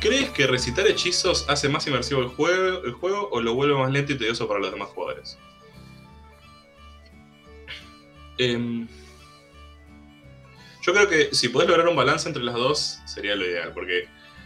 ¿Crees que recitar hechizos hace más inmersivo el juego o lo vuelve más lento y tedioso para los demás jugadores? Yo creo que si podés lograr un balance entre las dos, sería lo ideal, porque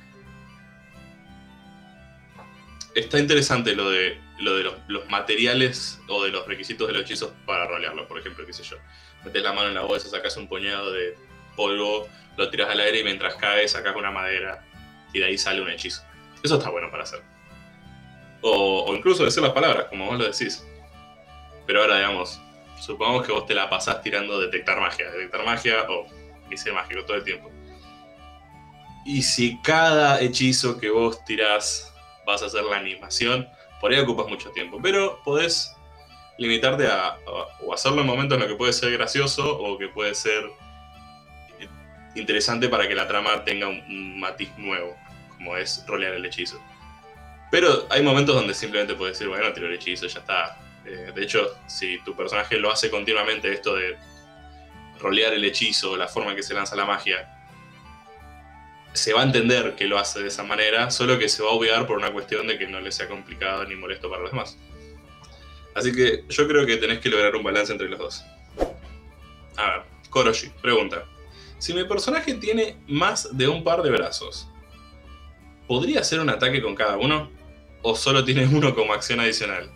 está interesante lo de los materiales o de los requisitos de los hechizos para rolearlo. Por ejemplo, qué sé yo, metes la mano en la bolsa, sacas un puñado de polvo, lo tiras al aire y mientras cae sacas una madera y de ahí sale un hechizo. Eso está bueno para hacer. O incluso decir las palabras, como vos lo decís. Pero ahora, digamos, supongamos que vos te la pasás tirando detectar magia o misil mágico todo el tiempo. Y si cada hechizo que vos tirás vas a hacer la animación, por ahí ocupas mucho tiempo. Pero podés limitarte o hacerlo en momentos en los que puede ser gracioso o que puede ser interesante para que la trama tenga un matiz nuevo, como es rolear el hechizo. Pero hay momentos donde simplemente puedes decir, bueno, tiro el hechizo, ya está. De hecho, si tu personaje lo hace continuamente, esto de rolear el hechizo, la forma en que se lanza la magia, se va a entender que lo hace de esa manera, solo que se va a obviar por una cuestión de que no le sea complicado ni molesto para los demás. Así que yo creo que tenés que lograr un balance entre los dos. A ver, Koroshi pregunta: si mi personaje tiene más de un par de brazos, ¿podría hacer un ataque con cada uno? ¿O solo tiene uno como acción adicional?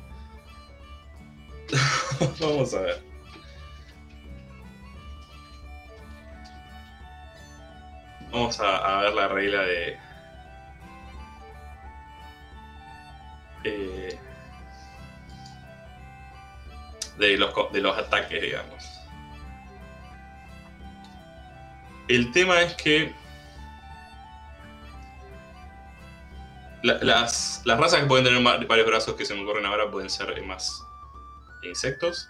Vamos a ver. Vamos a ver la regla de los ataques, digamos. El tema es que las razas que pueden tener varios brazos que se me ocurren ahora pueden ser más insectos.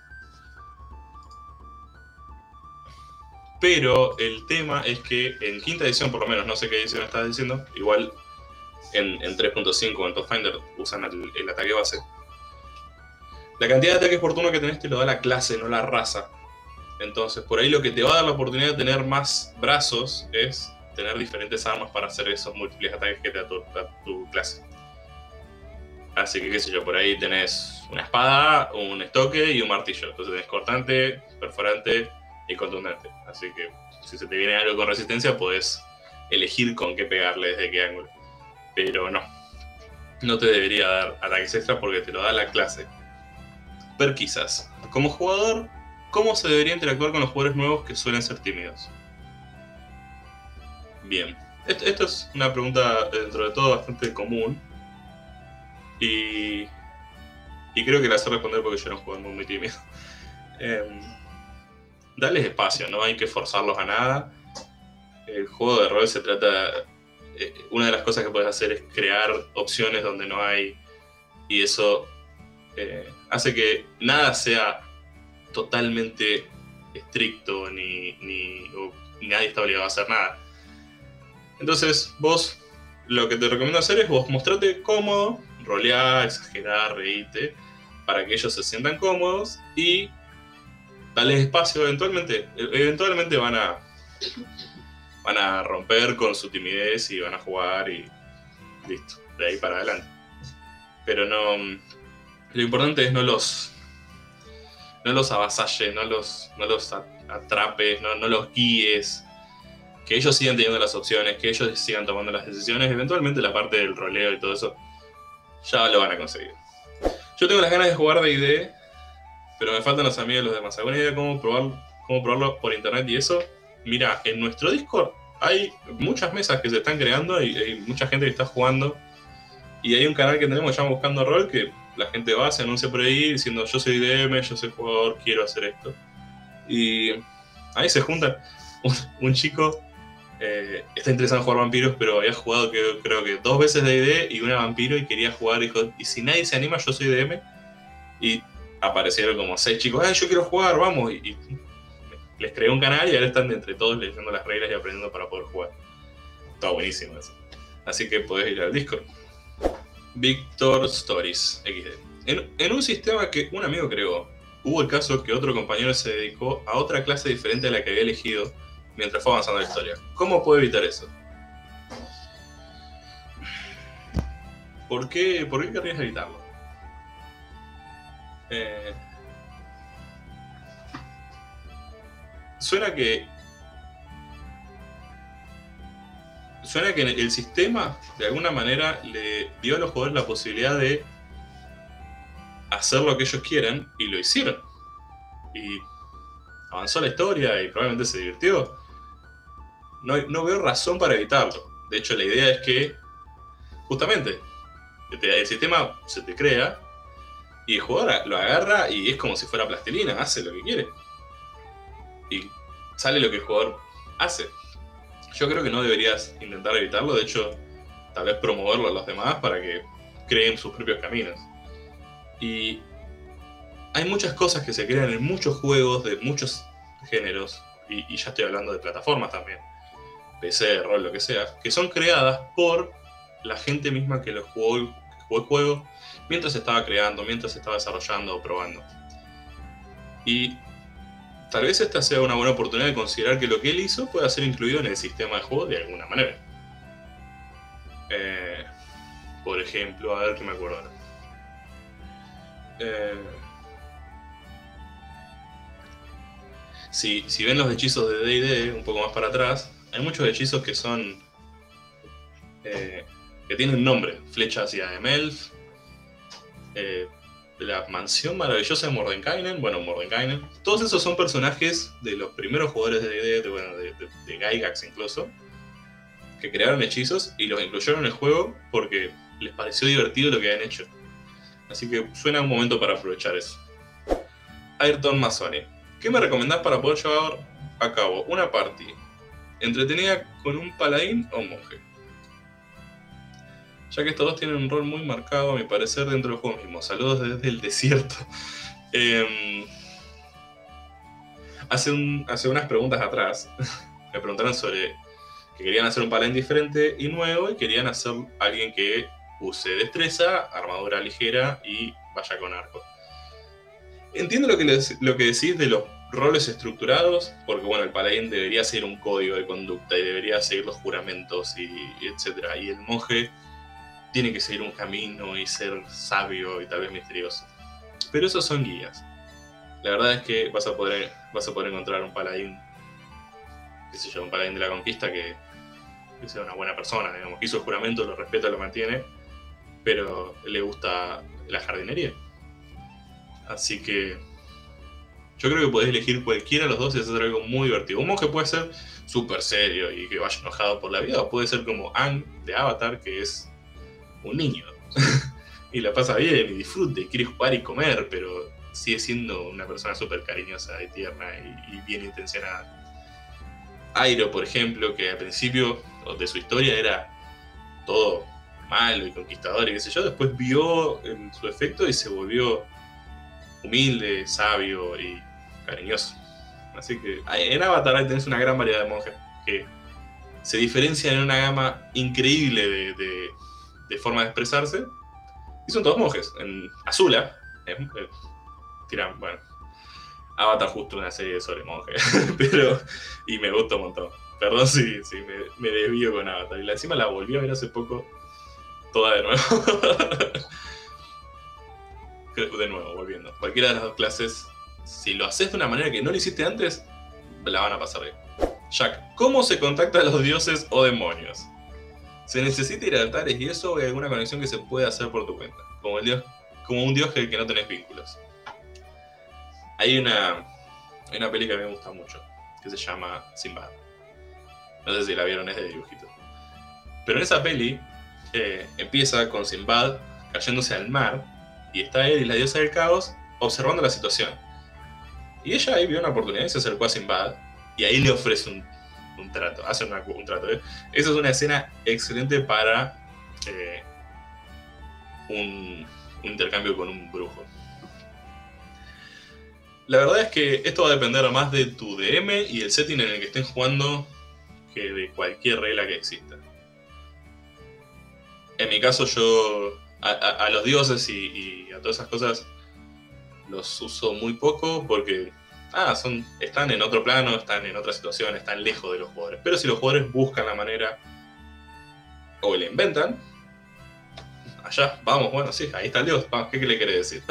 Pero el tema es que en quinta edición, por lo menos, no sé qué edición estás diciendo, igual en 3.5 en Pathfinder usan el ataque base. La cantidad de ataques por turno que tenés te lo da la clase, no la raza. Entonces, por ahí lo que te va a dar la oportunidad de tener más brazos es tener diferentes armas para hacer esos múltiples ataques que te da tu clase. Así que, qué sé yo, por ahí tenés una espada, un estoque y un martillo. Entonces tenés cortante, perforante y contundente. Así que si se te viene algo con resistencia, podés elegir con qué pegarle desde qué ángulo. Pero no te debería dar ataques extra porque te lo da la clase. Pero quizás, como jugador, ¿cómo se debería interactuar con los jugadores nuevos que suelen ser tímidos? Bien, esto es una pregunta dentro de todo bastante común. Y creo que la sé responder porque yo era un jugador muy tímido. Dales espacio, no hay que forzarlos a nada. El juego de rol se trata... una de las cosas que puedes hacer es crear opciones donde no hay, y eso hace que nada sea totalmente estricto ni nadie está obligado a hacer nada. Entonces vos, lo que te recomiendo hacer es vos mostrarte cómodo, rolear, exagerar, reíte, para que ellos se sientan cómodos y darles espacio. Eventualmente van a romper con su timidez y van a jugar y listo, de ahí para adelante. Pero no, lo importante es no los avasalles, no los atrapes, no los guíes, que ellos sigan teniendo las opciones, que ellos sigan tomando las decisiones. Eventualmente la parte del roleo y todo eso ya lo van a conseguir. Yo tengo las ganas de jugar D&D, pero me faltan los amigos de los demás. ¿Alguna idea de cómo probarlo por internet y eso? Mira, en nuestro Discord hay muchas mesas que se están creando y hay mucha gente que está jugando. Y hay un canal que tenemos que se llama Buscando Rol, que la gente va, se anuncia por ahí diciendo: yo soy DM, yo soy jugador, quiero hacer esto. Y ahí se juntan. Un chico está interesado en jugar vampiros, pero había jugado creo que 2 veces D&D y una vampiro y quería jugar. Dijo: y si nadie se anima, yo soy DM. Y aparecieron como 6 chicos: yo quiero jugar, vamos. Y les creé un canal y ahora están entre todos leyendo las reglas y aprendiendo para poder jugar. Está buenísimo eso. Así que podés ir al Discord. Victor Stories XD. En un sistema que un amigo creó, hubo el caso que otro compañero se dedicó a otra clase diferente a la que había elegido mientras fue avanzando la historia. ¿Cómo puedo evitar eso? ¿Por qué querrías evitarlo? Eh, suena que el sistema de alguna manera le dio a los jugadores la posibilidad de hacer lo que ellos quieran y lo hicieron. Y avanzó la historia y probablemente se divirtió. No veo razón para evitarlo. De hecho, la idea es que, justamente, el sistema se te crea y el jugador lo agarra y es como si fuera plastilina, hace lo que quiere. Y sale lo que el jugador hace. Yo creo que no deberías intentar evitarlo, de hecho, tal vez promoverlo a los demás para que creen sus propios caminos. Y hay muchas cosas que se crean en muchos juegos de muchos géneros, y ya estoy hablando de plataformas también, PC, rol, lo que sea, que son creadas por la gente misma que jugó el juego mientras estaba creando, mientras estaba desarrollando o probando. Y tal vez esta sea una buena oportunidad de considerar que lo que él hizo pueda ser incluido en el sistema de juego de alguna manera. Por ejemplo, a ver qué me acuerdo ahora. Si ven los hechizos de D&D un poco más para atrás, hay muchos hechizos que son que tienen nombre. Flecha hacia Emelf, la mansión maravillosa de Mordenkainen. Bueno, Mordenkainen. Todos esos son personajes de los primeros jugadores de D&D, de Gygax incluso, que crearon hechizos y los incluyeron en el juego porque les pareció divertido lo que habían hecho. Así que suena un momento para aprovechar eso. Ayrton Mazzoni. ¿Qué me recomendás para poder llevar a cabo una party entretenida con un paladín o un monje? Ya que estos dos tienen un rol muy marcado, a mi parecer, dentro del juego mismo. Saludos desde el desierto. Hace unas preguntas atrás me preguntaron sobre que querían hacer un paladín diferente y nuevo, y querían hacer alguien que use destreza, armadura ligera y vaya con arco. Entiendo lo que decís de los roles estructurados, porque bueno, el paladín debería seguir un código de conducta y debería seguir los juramentos y etc. Y el monje tiene que seguir un camino y ser sabio y tal vez misterioso. Pero esos son guías. La verdad es que vas a poder encontrar un paladín, qué sé yo, un paladín de la conquista que sea una buena persona, digamos, que hizo el juramento, lo respeta, lo mantiene, pero le gusta la jardinería. Así que yo creo que podés elegir cualquiera de los dos y hacer algo muy divertido. Un monje puede ser súper serio y que vaya enojado por la vida, o puede ser como Aang de Avatar, que es un niño y la pasa bien y disfruta y quiere jugar y comer, pero sigue siendo una persona súper cariñosa y tierna y bien intencionada. Airo, por ejemplo, que al principio de su historia era todo malo y conquistador y qué sé yo, después vio en su efecto y se volvió humilde, sabio y cariñoso. Así que en Avatar tenés una gran variedad de monjes que se diferencian en una gama increíble de formas de expresarse, y son todos monjes. En Azula tiran, bueno, Avatar justo una serie sobre monjes, pero y me gusta un montón. Perdón si me desvío con Avatar, y encima la volví a ver hace poco toda de nuevo. De nuevo, volviendo. Cualquiera de las dos clases, si lo haces de una manera que no lo hiciste antes, la van a pasar bien. Jack, ¿cómo se contacta a los dioses o demonios? ¿Se necesita ir a altares y eso, o hay alguna conexión que se puede hacer por tu cuenta? Como un dios que no tenés vínculos. Hay una peli que a mí me gusta mucho, que se llama Sinbad. No sé si la vieron, es de dibujito. Pero en esa peli empieza con Sinbad cayéndose al mar, y está él y la diosa del caos observando la situación. Y ella ahí vio una oportunidad y se acercó a Sinbad, y ahí le ofrece un trato, hace un trato. Esa es una escena excelente para un intercambio con un brujo. La verdad es que esto va a depender más de tu DM y el setting en el que estén jugando que de cualquier regla que exista. En mi caso, yo a los dioses y a todas esas cosas los uso muy poco porque están en otro plano, están en otra situación, están lejos de los jugadores. Pero si los jugadores buscan la manera o la inventan, allá, vamos, bueno, sí, ahí está el Dios, vamos, ¿qué le quiere decir?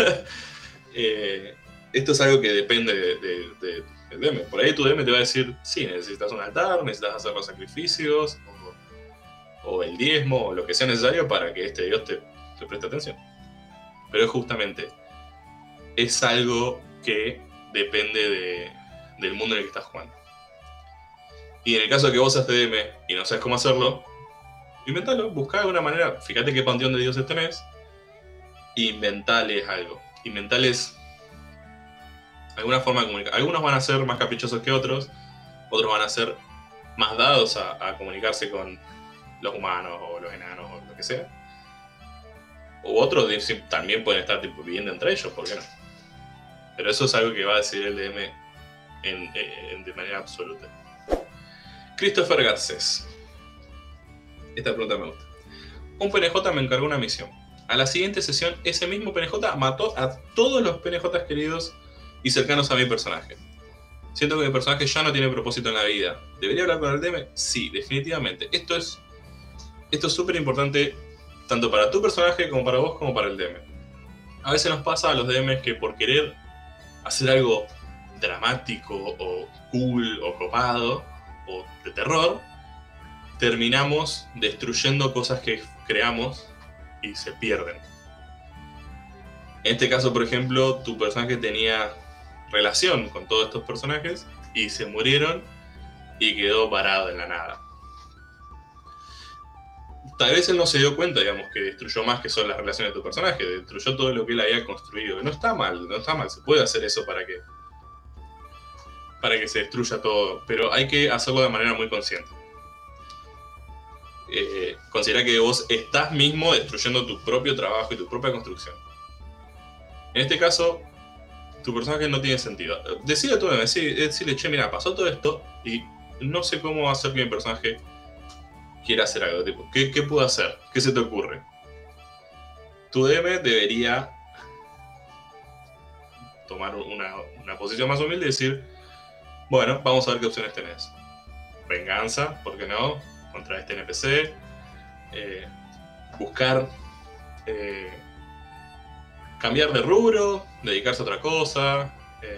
Esto es algo que depende del DM. Por ahí tu DM te va a decir, sí, necesitas un altar, necesitas hacer los sacrificios, o el diezmo, o lo que sea necesario para que este Dios te preste atención. Pero justamente es algo que depende del mundo en el que estás jugando. Y en el caso de que vos seas DM y no sabes cómo hacerlo, inventalo, buscá de una manera, fíjate qué panteón de dioses tenés, inventales algo. Inventales alguna forma de comunicar. Algunos van a ser más caprichosos que otros van a ser más dados a comunicarse con los humanos o los enanos o lo que sea. O otros también pueden estar tipo, viviendo entre ellos, ¿por qué no? Pero eso es algo que va a decidir el DM de manera absoluta. Christopher Garcés. Esta pregunta me gusta. Un PNJ me encargó una misión. A la siguiente sesión, ese mismo PNJ mató a todos los PNJs queridos y cercanos a mi personaje. Siento que mi personaje ya no tiene propósito en la vida. ¿Debería hablar con el DM? Sí, definitivamente. Esto es súper importante tanto para tu personaje como para vos como para el DM. A veces nos pasa a los DMs que por querer hacer algo dramático o cool o copado o de terror, terminamos destruyendo cosas que creamos y se pierden. En este caso, por ejemplo, tu personaje tenía relación con todos estos personajes y se murieron y quedó varado en la nada. Tal vez él no se dio cuenta, digamos, que destruyó más que son las relaciones de tu personaje, destruyó todo lo que él había construido. No está mal, se puede hacer eso para que se destruya todo, pero hay que hacerlo de manera muy consciente. Considera que vos estás mismo destruyendo tu propio trabajo y tu propia construcción. En este caso, tu personaje no tiene sentido. Decide tú, decirle, che, mira, pasó todo esto y no sé cómo hacer que mi personaje quiera hacer algo. Tipo, ¿qué puedo hacer? ¿Qué se te ocurre? Tu DM debería tomar una posición más humilde y decir, bueno, vamos a ver qué opciones tenés. Venganza, ¿por qué no? Contra este NPC. Buscar cambiar de rubro, dedicarse a otra cosa,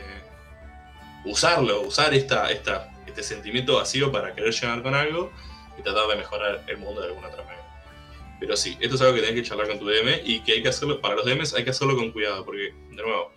usar este sentimiento vacío para querer llegar con algo y tratar de mejorar el mundo de alguna otra manera. Pero sí, esto es algo que tenés que charlar con tu DM y que hay que hacerlo, para los DMs hay que hacerlo con cuidado, porque, de nuevo,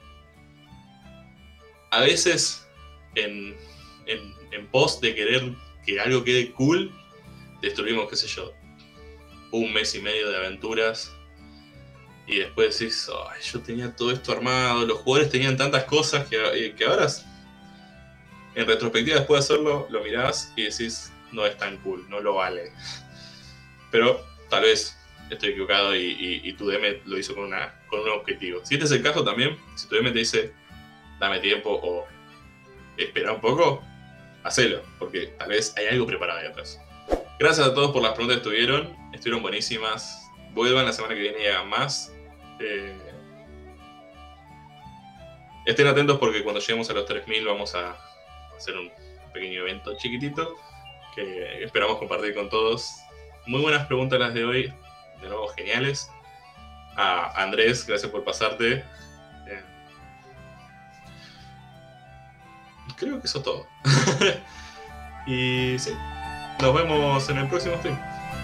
a veces en pos de querer que algo quede cool, destruimos, qué sé yo, 1 mes y medio de aventuras y después decís, ay, yo tenía todo esto armado, los jugadores tenían tantas cosas que ahora, en retrospectiva, después de hacerlo, lo mirás y decís, no es tan cool, no lo vale. Pero tal vez estoy equivocado y tu DM lo hizo con un objetivo. Si este es el caso también, si tu DM te dice, dame tiempo o espera un poco, hacelo, porque tal vez hay algo preparado ahí atrás. Gracias a todos por las preguntas que estuvieron buenísimas. Vuelvan la semana que viene y hagan más. Estén atentos porque cuando lleguemos a los 3000 vamos a hacer un pequeño evento chiquitito que esperamos compartir con todos. Muy buenas preguntas las de hoy, de nuevo geniales. A Andrés, gracias por pasarte. Creo que eso es todo. Y sí, nos vemos en el próximo stream.